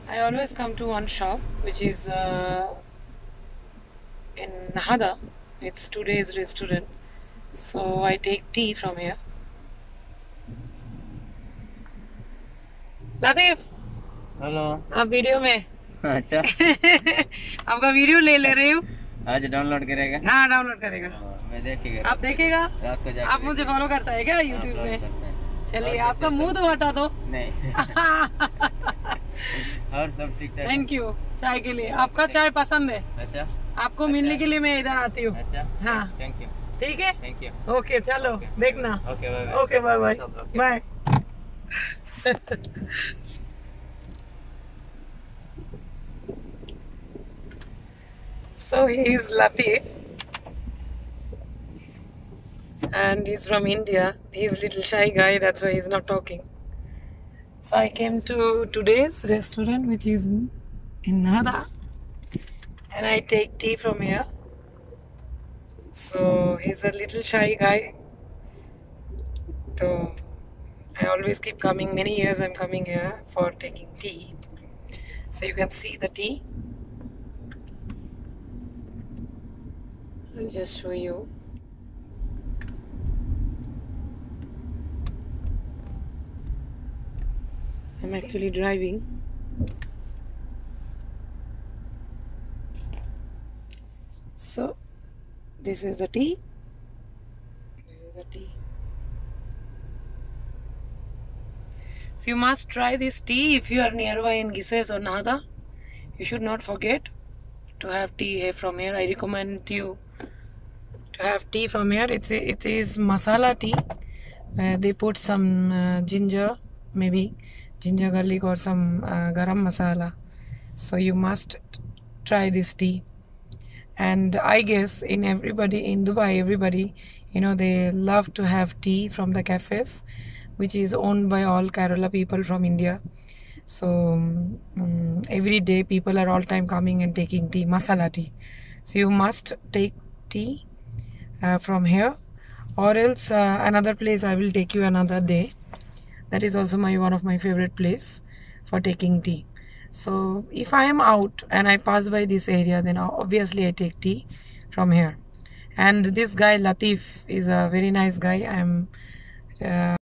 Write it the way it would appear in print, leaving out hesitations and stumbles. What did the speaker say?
I always come to one shop which is in Nahada. It's today's restaurant. So I take tea from here. Latif, hello. आप video में अच्छा आपका video ले रही हूँ। आज डाउनलोड करेगा? हाँ, डाउनलोड करेगा। मैं देखेगा। आप देखेगा? रात को जाके आप मुझे फॉलो करता है क्या यूट्यूब में? चलिए, आपका मुंह तो हटा दो। नहीं और सब ठीक ठाक? थैंक यू चाय के लिए। आपका चाय पसंद है? अच्छा, आपको मिलने के लिए मैं इधर आती हूँ। अच्छा, हाँ, थैंक यू। ठीक है, थैंक यू। ओके, चलो देखना। Okay, bye okay, bye bye bye. So he is Latif and he's from India. He's a little shy guy, that's why he's not talking. So I came to today's restaurant, which is in Nada, and I take tea from here. So he's a little shy guy. So I always keep coming. Many years I'm coming here for taking tea. So you can see the tea. I'll just show you. I'm actually driving. So this is the tea. This is the tea. So you must try this tea if you are nearby in Gises or Nahda. You should not forget to have tea here from here. I recommend you to have tea from here. It is masala tea. They put some ginger, maybe ginger garlic or some garam masala. So you must try this tea. And I guess in Dubai, everybody, they love to have tea from the cafes, which is owned by all Kerala people from India. So every day people are all time coming and taking tea, masala tea. So you must take tea from here, or else another place I will take you another day. That is also one of my favorite place for taking tea. So if I am out and I pass by this area, then obviously I take tea from here. And this guy Latif is a very nice guy. I am